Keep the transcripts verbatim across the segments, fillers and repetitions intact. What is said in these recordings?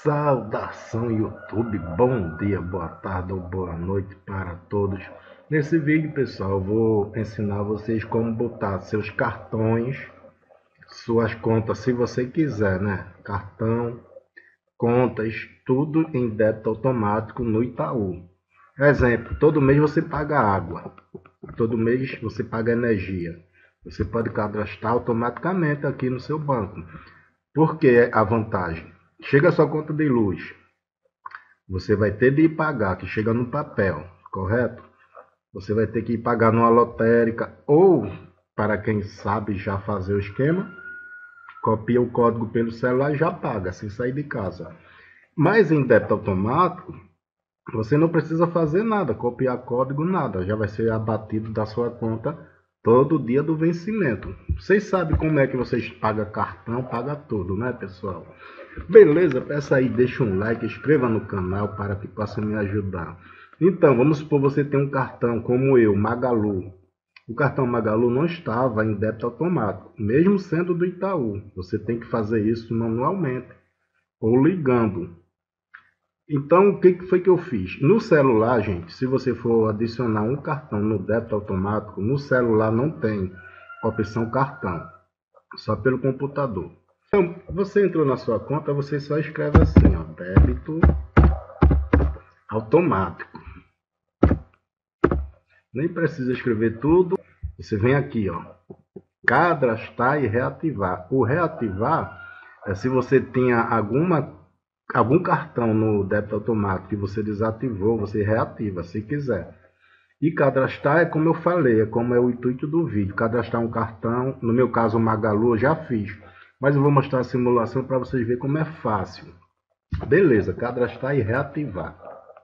Saudação YouTube, bom dia, boa tarde ou boa noite para todos. Nesse vídeo, pessoal, eu vou ensinar vocês como botar seus cartões, suas contas, se você quiser, né? Cartão, contas, tudo em débito automático no Itaú. Exemplo, todo mês você paga água, todo mês você paga energia. Você pode cadastrar automaticamente aqui no seu banco. Por que a vantagem? Chega a sua conta de luz, você vai ter de ir pagar, que chega no papel, correto? Você vai ter que ir pagar numa lotérica ou, para quem sabe já fazer o esquema, copia o código pelo celular e já paga, sem sair de casa. Mas em débito automático, você não precisa fazer nada, copiar código, nada, já vai ser abatido da sua conta todo dia do vencimento. Vocês sabem como é que vocês pagam cartão, paga tudo, né, pessoal? Beleza? Peça aí, deixa um like, inscreva no canal para que possa me ajudar. Então, vamos supor que você tem um cartão como eu, Magalu. O cartão Magalu não estava em débito automático, mesmo sendo do Itaú. Você tem que fazer isso manualmente ou ligando. Então, o que foi que eu fiz? No celular, gente, se você for adicionar um cartão no débito automático, no celular não tem opção cartão, só pelo computador. Então, você entrou na sua conta, você só escreve assim, ó, débito automático. Nem precisa escrever tudo. Você vem aqui, ó, cadastrar e reativar. O reativar é se você tinha alguma algum cartão no débito automático que você desativou, você reativa, se quiser. E cadastrar é como eu falei, é como é o intuito do vídeo. Cadastrar um cartão, no meu caso o Magalu, eu já fiz. Mas eu vou mostrar a simulação para vocês verem como é fácil. Beleza, cadastrar e reativar.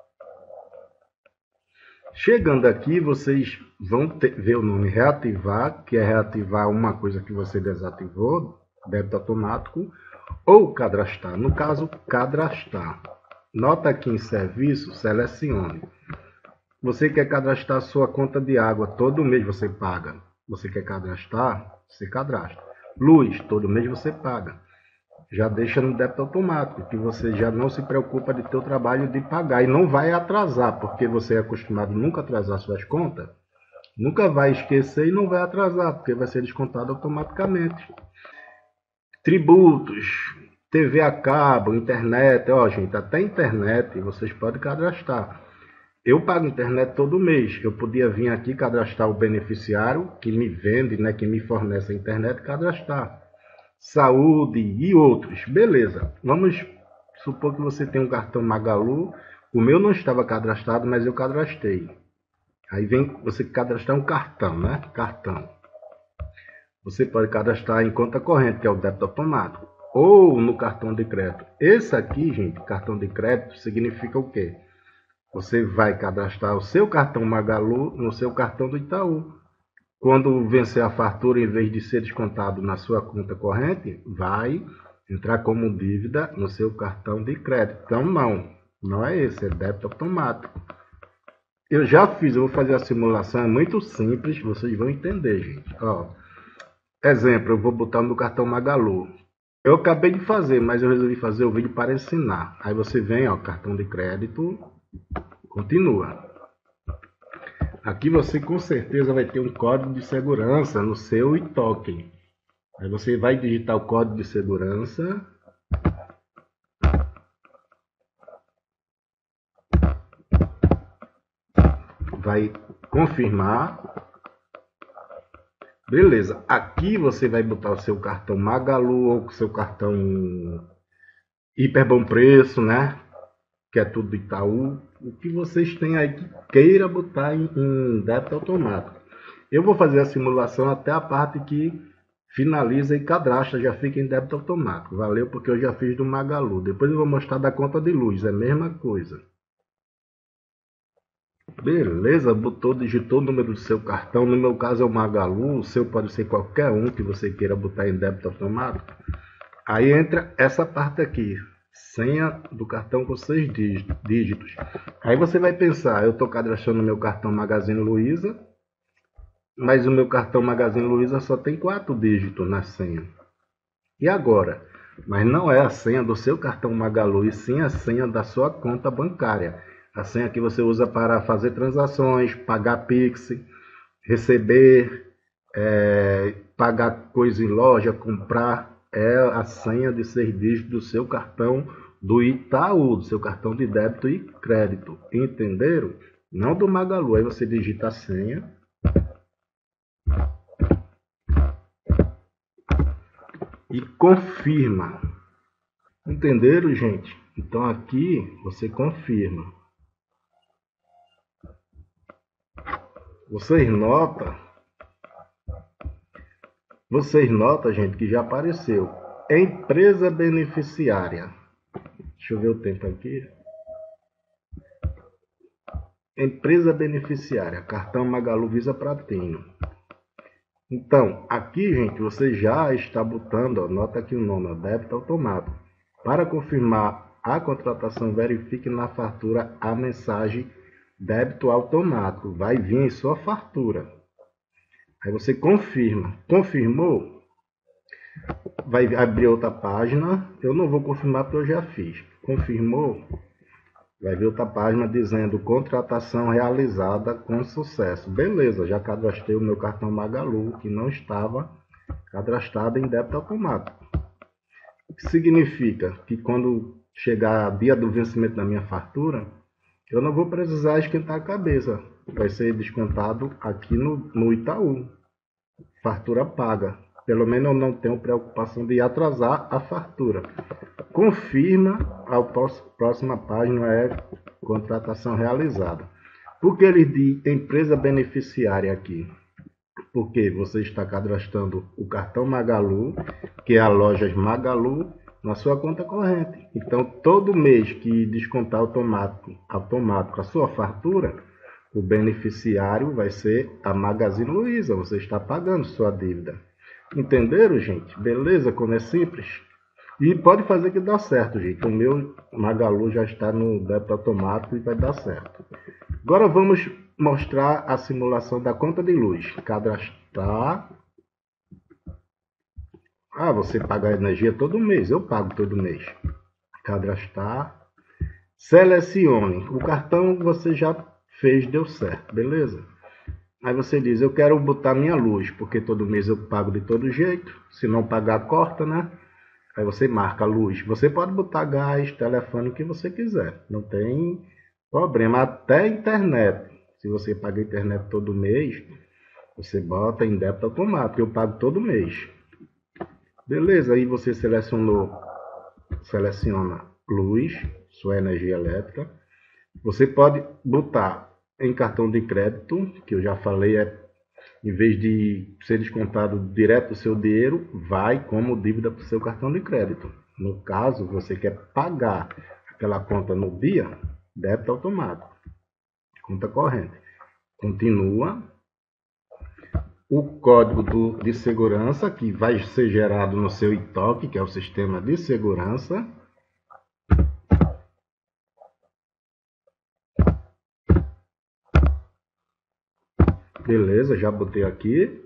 Chegando aqui, vocês vão ter, ver o nome reativar, que é reativar uma coisa que você desativou, débito automático, ou cadastrar. No caso, cadastrar. Nota aqui em serviço, selecione. Você quer cadastrar sua conta de água, todo mês você paga. Você quer cadastrar? Você cadastra. Luz, todo mês você paga. Já deixa no débito automático, que você já não se preocupa de ter o trabalho de pagar. E não vai atrasar, porque você é acostumado a nunca atrasar suas contas. Nunca vai esquecer e não vai atrasar, porque vai ser descontado automaticamente. Tributos, T V a cabo, internet, ó gente, até internet vocês podem cadastrar. Eu pago internet todo mês, eu podia vir aqui cadastrar o beneficiário que me vende, né, que me fornece a internet, cadastrar. Saúde e outros, beleza. Vamos supor que você tem um cartão Magalu, o meu não estava cadastrado, mas eu cadastrei. Aí vem você cadastrar um cartão, né, cartão. Você pode cadastrar em conta corrente, que é o débito automático, ou no cartão de crédito. Esse aqui, gente, cartão de crédito, significa o quê? Você vai cadastrar o seu cartão Magalu no seu cartão do Itaú. Quando vencer a fatura, em vez de ser descontado na sua conta corrente, vai entrar como dívida no seu cartão de crédito. Então, não, não é esse, é débito automático. Eu já fiz, eu vou fazer a simulação, é muito simples, vocês vão entender, gente. Ó, exemplo, eu vou botar no cartão Magalu. Eu acabei de fazer, mas eu resolvi fazer o vídeo para ensinar. Aí você vem, ó, cartão de crédito, continua. Aqui você com certeza vai ter um código de segurança no seu e-token. Aí você vai digitar o código de segurança. Vai confirmar. Beleza, aqui você vai botar o seu cartão Magalu ou o seu cartão Hiper Bom Preço, né? Que é tudo do Itaú. O que vocês têm aí que queira botar em, em débito automático. Eu vou fazer a simulação até a parte que finaliza e cadastra, já fica em débito automático. Valeu, porque eu já fiz do Magalu. Depois eu vou mostrar da conta de luz, é a mesma coisa. Beleza, botou, digitou o número do seu cartão, no meu caso é o Magalu, o seu pode ser qualquer um que você queira botar em débito automático. Aí entra essa parte aqui, senha do cartão com seis dígitos. Aí você vai pensar, eu estou cadastrando meu cartão Magazine Luiza, mas o meu cartão Magazine Luiza só tem quatro dígitos na senha. E agora? Mas não é a senha do seu cartão Magalu, e sim a senha da sua conta bancária. A senha que você usa para fazer transações, pagar Pix, receber, é, pagar coisa em loja, comprar, é a senha de seis dígitos do seu cartão do Itaú, do seu cartão de débito e crédito. Entenderam? Não do Magalu. Aí você digita a senha e confirma. Entenderam, gente? Então aqui você confirma. Vocês notam, vocês notam, gente, que já apareceu. Empresa beneficiária. Deixa eu ver o tempo aqui. Empresa beneficiária, cartão Magalu Visa Platino. Então, aqui, gente, você já está botando, ó, nota aqui o nome, ó, débito automático. Para confirmar a contratação, verifique na fatura a mensagem débito automático. Vai vir em sua fatura. Aí você confirma. Confirmou? Vai abrir outra página. Eu não vou confirmar porque eu já fiz. Confirmou? Vai vir outra página dizendo contratação realizada com sucesso. Beleza, já cadastrei o meu cartão Magalu, que não estava cadastrado em débito automático. O que significa que quando chegar dia do vencimento da minha fatura, eu não vou precisar esquentar a cabeça. Vai ser descontado aqui no, no Itaú. Fatura paga. Pelo menos eu não tenho preocupação de atrasar a fatura. Confirma, a próxima página é contratação realizada. Por que ele diz empresa beneficiária aqui? Porque você está cadastrando o cartão Magalu, que é a loja Magalu, na sua conta corrente. Então, todo mês que descontar automático, automático a sua fatura, o beneficiário vai ser a Magazine Luiza. Você está pagando sua dívida. Entenderam, gente? Beleza? Como é simples? E pode fazer que dá certo, gente. O meu Magalu já está no débito automático e vai dar certo. Agora vamos mostrar a simulação da conta de luz. Cadastrar. Ah, você paga a energia todo mês. Eu pago todo mês. Cadastrar. Selecione. O cartão você já fez, deu certo, beleza? Aí você diz, eu quero botar minha luz, porque todo mês eu pago de todo jeito. Se não pagar, corta, né? Aí você marca a luz. Você pode botar gás, telefone, o que você quiser. Não tem problema. Até internet. Se você paga internet todo mês, você bota em débito automático. Eu pago todo mês. Beleza, aí você selecionou, seleciona luz, sua energia elétrica. Você pode botar em cartão de crédito, que eu já falei, é, em vez de ser descontado direto do seu dinheiro, vai como dívida para o seu cartão de crédito. No caso, você quer pagar aquela conta no dia, débito automático, conta corrente. Continua. O código do, de segurança, que vai ser gerado no seu I T O C, que é o sistema de segurança. Beleza, já botei aqui.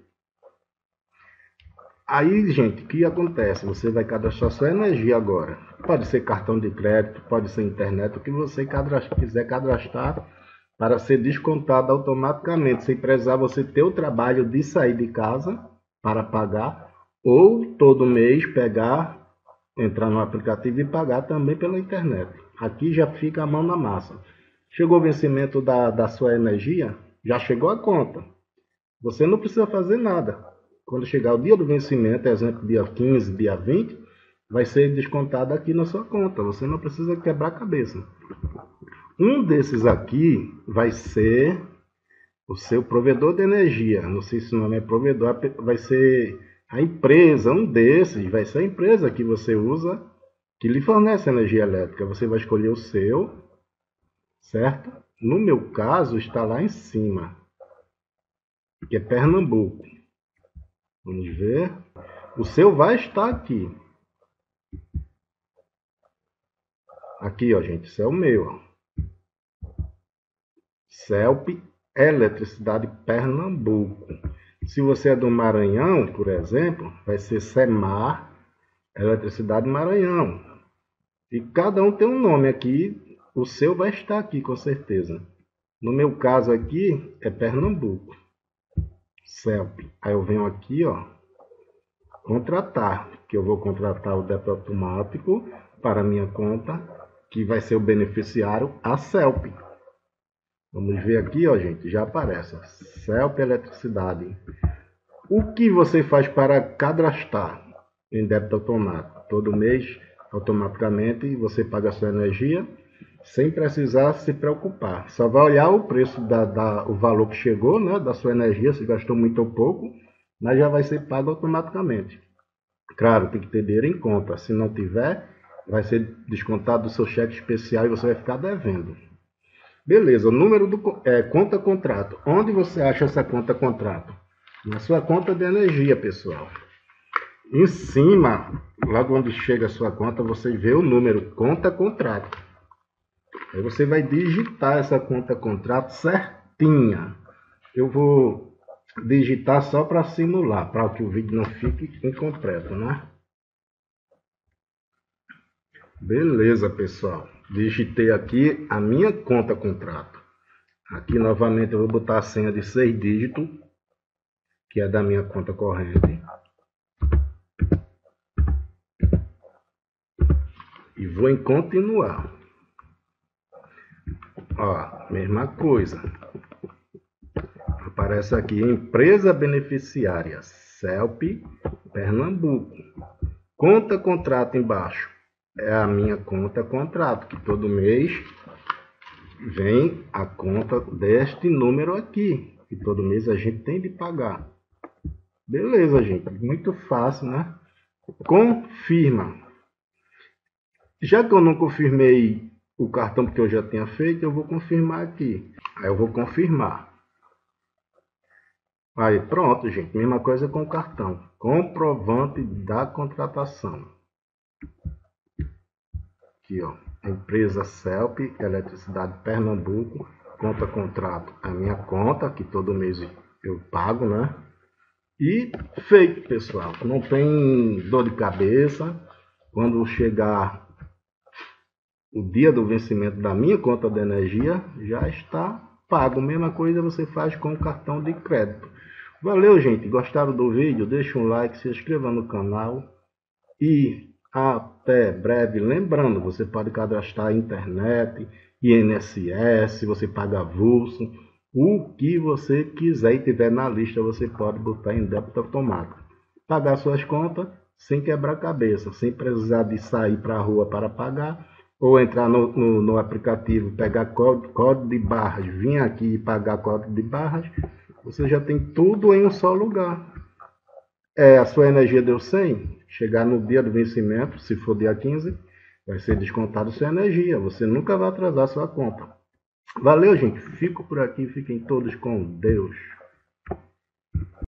Aí, gente, o que acontece? Você vai cadastrar sua energia agora. Pode ser cartão de crédito, pode ser internet, o que você cadastra, quiser cadastrar para ser descontado automaticamente, sem precisar você ter o trabalho de sair de casa para pagar, ou todo mês pegar, entrar no aplicativo e pagar também pela internet. Aqui já fica a mão na massa. Chegou o vencimento da, da sua energia, já chegou a conta. Você não precisa fazer nada. Quando chegar o dia do vencimento, exemplo, dia quinze, dia vinte, vai ser descontado aqui na sua conta. Você não precisa quebrar a cabeça. Um desses aqui vai ser o seu provedor de energia. Não sei se o nome é provedor, vai ser a empresa. Um desses vai ser a empresa que você usa, que lhe fornece energia elétrica. Você vai escolher o seu, certo? No meu caso, está lá em cima, que é Pernambuco. Vamos ver. O seu vai estar aqui. Aqui, ó, gente. Isso é o meu, ó. Celp Eletricidade Pernambuco. Se você é do Maranhão, por exemplo, vai ser Semar Eletricidade Maranhão. E cada um tem um nome aqui. O seu vai estar aqui, com certeza. No meu caso aqui, é Pernambuco. CELP. Aí eu venho aqui, ó, contratar, que eu vou contratar o débito automático para a minha conta, que vai ser o beneficiário, a CELP. Vamos ver aqui, ó, gente, já aparece. CELP Eletricidade. O que você faz para cadastrar em débito automático? Todo mês, automaticamente, você paga a sua energia, sem precisar se preocupar. Só vai olhar o preço, da, da, o valor que chegou, né, da sua energia, se gastou muito ou pouco, mas já vai ser pago automaticamente. Claro, tem que ter dinheiro em conta. Se não tiver, vai ser descontado do seu cheque especial e você vai ficar devendo. Beleza, o número do é, conta contrato. Onde você acha essa conta contrato? Na sua conta de energia, pessoal. Em cima, logo quando chega a sua conta, você vê o número conta contrato. Aí você vai digitar essa conta contrato certinha. Eu vou digitar só para simular, para que o vídeo não fique incompleto, né? Beleza, pessoal. Digitei aqui a minha conta contrato. Aqui novamente eu vou botar a senha de seis dígitos, que é da minha conta corrente. E vou em continuar. Ó, mesma coisa. Aparece aqui empresa beneficiária, CELP Pernambuco. Conta contrato embaixo. É a minha conta contrato, que todo mês vem a conta deste número aqui, que todo mês a gente tem de pagar. Beleza, gente, muito fácil, né? Confirma. Já que eu não confirmei o cartão porque eu já tinha feito, eu vou confirmar aqui. Aí eu vou confirmar. Aí pronto, gente, mesma coisa com o cartão. Comprovante da contratação. Aqui, ó, empresa CELP, Eletricidade Pernambuco, conta contrato, a minha conta, que todo mês eu pago, né? E feito, pessoal, não tem dor de cabeça. Quando chegar o dia do vencimento da minha conta de energia, já está pago. Mesma coisa você faz com o cartão de crédito. Valeu, gente, gostaram do vídeo? Deixa um like, se inscreva no canal e até breve. Lembrando, você pode cadastrar internet, I N S S, você paga avulso, o que você quiser e tiver na lista, você pode botar em débito automático. Pagar suas contas sem quebrar cabeça, sem precisar de sair para a rua para pagar, ou entrar no, no, no aplicativo, pegar código, código de barras, vir aqui e pagar código de barras. Você já tem tudo em um só lugar. É, a sua energia deu cem, chegar no dia do vencimento, se for dia quinze, vai ser descontado sua energia. Você nunca vai atrasar sua conta. Valeu, gente. Fico por aqui. Fiquem todos com Deus.